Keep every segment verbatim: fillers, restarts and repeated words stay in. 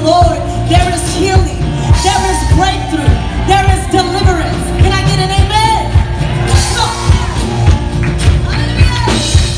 Lord, there is healing, there is breakthrough, there is deliverance. Can I get an amen? Let's go. Hallelujah.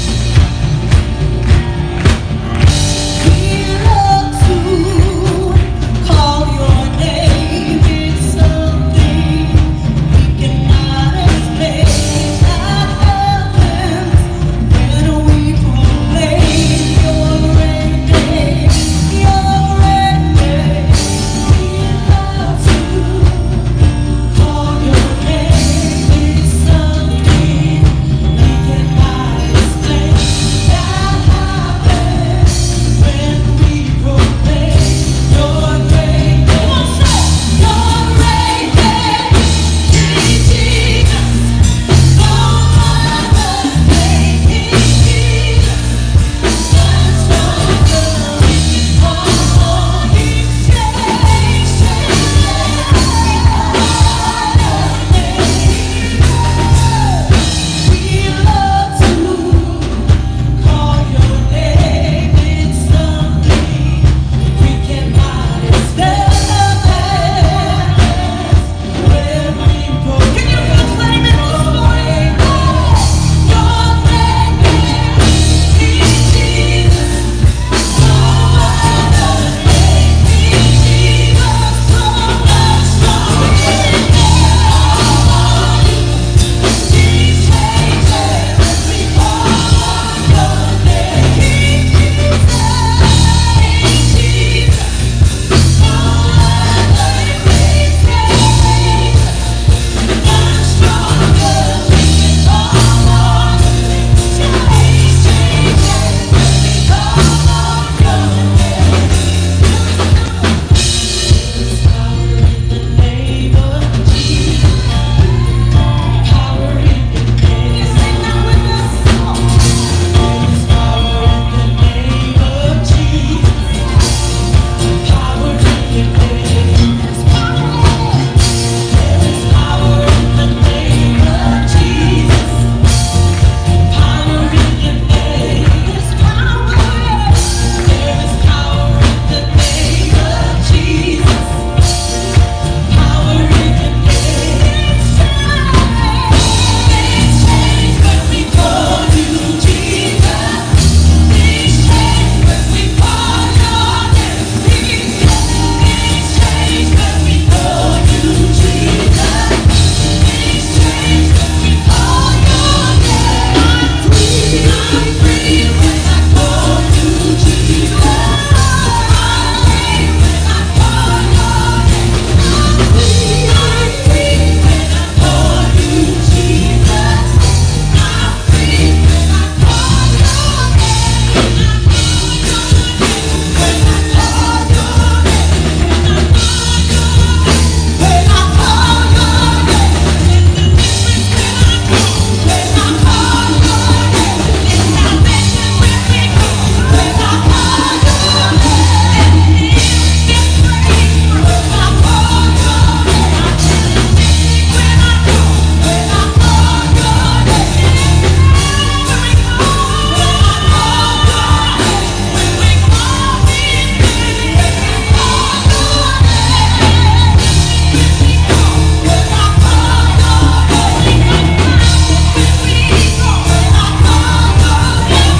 We love to call your name. It's something we cannot explain. That happens when we proclaim your great name, your great name. We love to call your name. It's something we cannot explain. That happens when we proclaim your great name. Come on, say your great name, Jesus. No other name is Jesus. None stronger. All exchange, we love to call your name. It's something we cannot explain. When we proclaim, can you proclaim it this morning? Your great name is Jesus. No other name is Jesus. So much stronger. These changes we call your name. King Jesus, King Jesus. No other name is Jesus. None stronger. We call on these changes we call on your name. There's power in the name of Jesus. Power in the name. Sing that with us. There's power in the name of Jesus. Power in the name. There's power. There is power in the name of Jesus. Power in the name. There's power. There is power in the name of Jesus. Power in the name. Things change when we call you Jesus. Things change when we call your name. Things change when we call you Jesus. Things change when we call your name. I'm free. I'm free when I call you Jesus. I'm free when I call your name. I'm free. I'm free when I call you Jesus. I'm free when I call your name. When I call your name. When I call your name. When I call your name. It's salvation when we call. When I call your name. It's praise. When I call your name. When I call. When I call your name. When we call. When I call your name. When we call His name. When we call your name. When we call. When I call your name. When we call. When I call your name.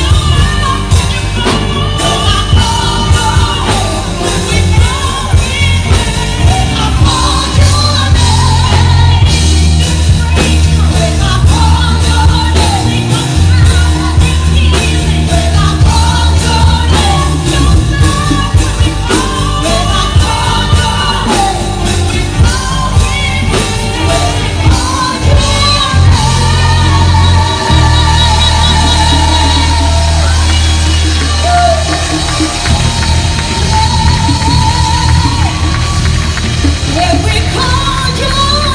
When I call your name. When we call His name. When I call your name. When I call your name. When I call your name. When I call your name. When we call His name. When we call When we call your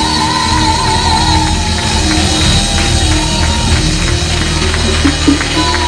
name.